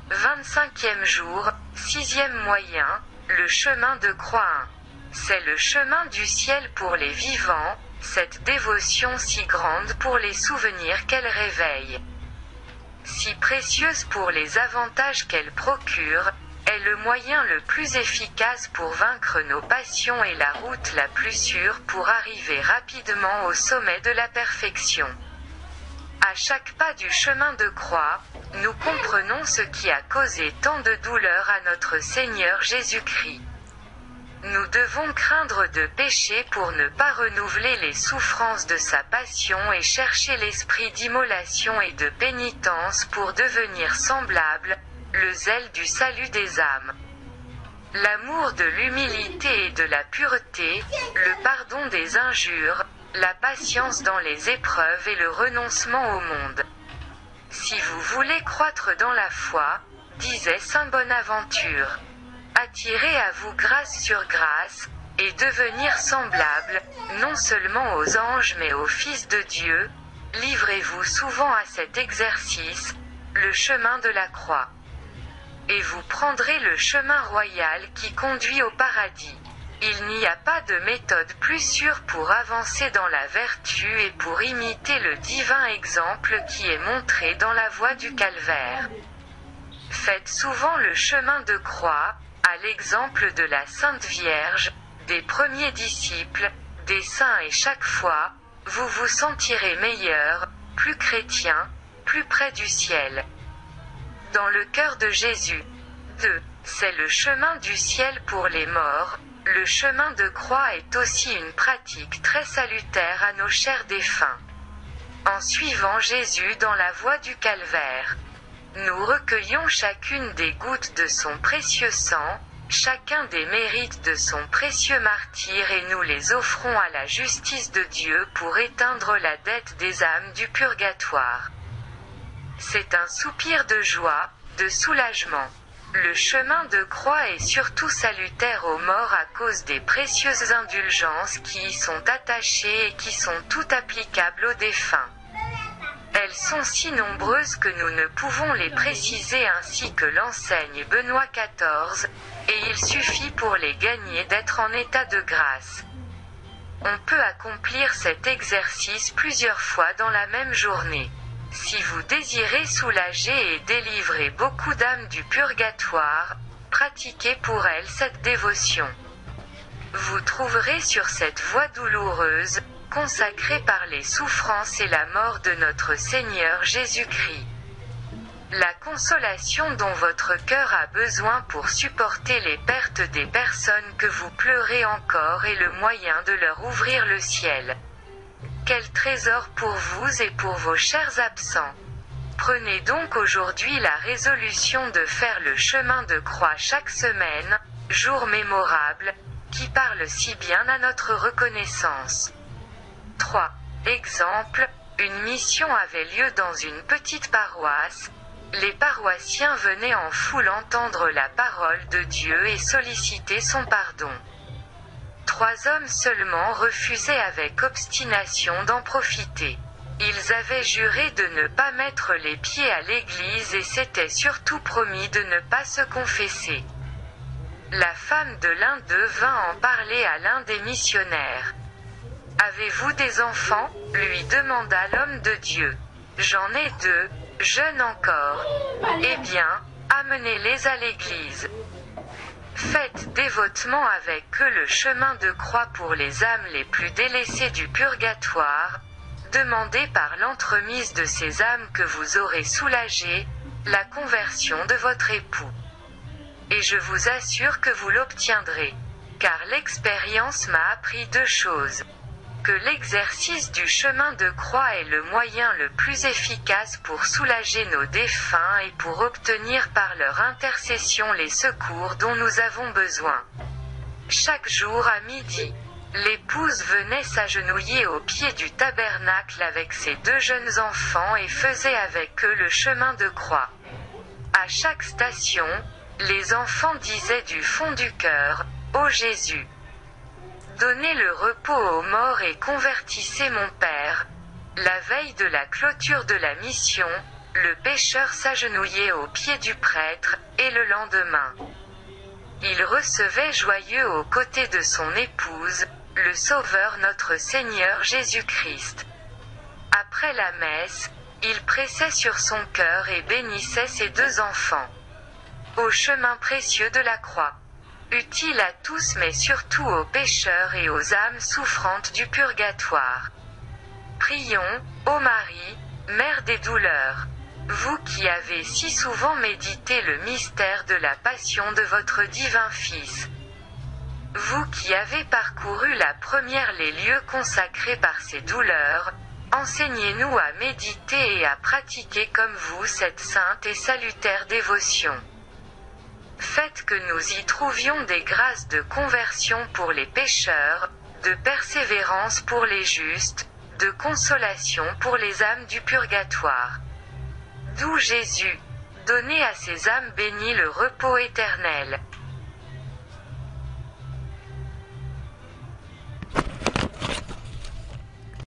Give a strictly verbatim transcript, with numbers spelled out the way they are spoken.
vingt-cinquième jour, sixième moyen, le chemin de croix un. C'est le chemin du ciel pour les vivants, cette dévotion si grande pour les souvenirs qu'elle réveille. Si précieuse pour les avantages qu'elle procure, est le moyen le plus efficace pour vaincre nos passions et la route la plus sûre pour arriver rapidement au sommet de la perfection. À chaque pas du chemin de croix, nous comprenons ce qui a causé tant de douleur à notre Seigneur Jésus-Christ. Nous devons craindre de pécher pour ne pas renouveler les souffrances de sa passion et chercher l'esprit d'immolation et de pénitence pour devenir semblable, le zèle du salut des âmes. L'amour de l'humilité et de la pureté, le pardon des injures, la patience dans les épreuves et le renoncement au monde. Si vous voulez croître dans la foi, disait saint Bonaventure, attirez à vous grâce sur grâce, et devenir semblable, non seulement aux anges mais au Fils de Dieu, livrez-vous souvent à cet exercice, le chemin de la croix. Et vous prendrez le chemin royal qui conduit au paradis. Il n'y a pas de méthode plus sûre pour avancer dans la vertu et pour imiter le divin exemple qui est montré dans la voie du calvaire. Faites souvent le chemin de croix, à l'exemple de la Sainte Vierge, des premiers disciples, des saints et chaque fois, vous vous sentirez meilleur, plus chrétien, plus près du ciel. Dans le cœur de Jésus. deux. C'est le chemin du ciel pour les morts. Le chemin de croix est aussi une pratique très salutaire à nos chers défunts. En suivant Jésus dans la voie du calvaire, nous recueillons chacune des gouttes de son précieux sang, chacun des mérites de son précieux martyre et nous les offrons à la justice de Dieu pour éteindre la dette des âmes du purgatoire. C'est un soupir de joie, de soulagement. Le chemin de croix est surtout salutaire aux morts à cause des précieuses indulgences qui y sont attachées et qui sont toutes applicables aux défunts. Elles sont si nombreuses que nous ne pouvons les préciser ainsi que l'enseigne Benoît quatorze, et il suffit pour les gagner d'être en état de grâce. On peut accomplir cet exercice plusieurs fois dans la même journée. Si vous désirez soulager et délivrer beaucoup d'âmes du purgatoire, pratiquez pour elles cette dévotion. Vous trouverez sur cette voie douloureuse, consacrée par les souffrances et la mort de notre Seigneur Jésus-Christ, la consolation dont votre cœur a besoin pour supporter les pertes des personnes que vous pleurez encore et le moyen de leur ouvrir le ciel. Quel trésor pour vous et pour vos chers absents. Prenez donc aujourd'hui la résolution de faire le chemin de croix chaque semaine, jour mémorable, qui parle si bien à notre reconnaissance. trois. Exemple, une mission avait lieu dans une petite paroisse. Les paroissiens venaient en foule entendre la parole de Dieu et solliciter son pardon. Trois hommes seulement refusaient avec obstination d'en profiter. Ils avaient juré de ne pas mettre les pieds à l'église et s'étaient surtout promis de ne pas se confesser. La femme de l'un d'eux vint en parler à l'un des missionnaires. « Avez-vous des enfants ?» lui demanda l'homme de Dieu. « J'en ai deux, jeunes encore. » « Eh bien, amenez-les à l'église. » Faites dévotement avec eux le chemin de croix pour les âmes les plus délaissées du purgatoire. Demandez par l'entremise de ces âmes que vous aurez soulagées, la conversion de votre époux. Et je vous assure que vous l'obtiendrez. Car l'expérience m'a appris deux choses. Que l'exercice du chemin de croix est le moyen le plus efficace pour soulager nos défunts et pour obtenir par leur intercession les secours dont nous avons besoin. Chaque jour à midi, l'épouse venait s'agenouiller au pied du tabernacle avec ses deux jeunes enfants et faisait avec eux le chemin de croix. À chaque station, les enfants disaient du fond du cœur, « Ô Jésus, donnez le repos aux morts et convertissez mon Père. » La veille de la clôture de la mission, le pécheur s'agenouillait aux pieds du prêtre, et le lendemain, il recevait joyeux aux côtés de son épouse, le Sauveur notre Seigneur Jésus-Christ. Après la messe, il pressait sur son cœur et bénissait ses deux enfants. Au chemin précieux de la croix. Utile à tous mais surtout aux pécheurs et aux âmes souffrantes du purgatoire. Prions, ô Marie, Mère des douleurs. Vous qui avez si souvent médité le mystère de la passion de votre divin Fils. Vous qui avez parcouru la première les lieux consacrés par ses douleurs, enseignez-nous à méditer et à pratiquer comme vous cette sainte et salutaire dévotion. Faites que nous y trouvions des grâces de conversion pour les pécheurs, de persévérance pour les justes, de consolation pour les âmes du purgatoire. D'où Jésus, donnez à ces âmes bénies le repos éternel.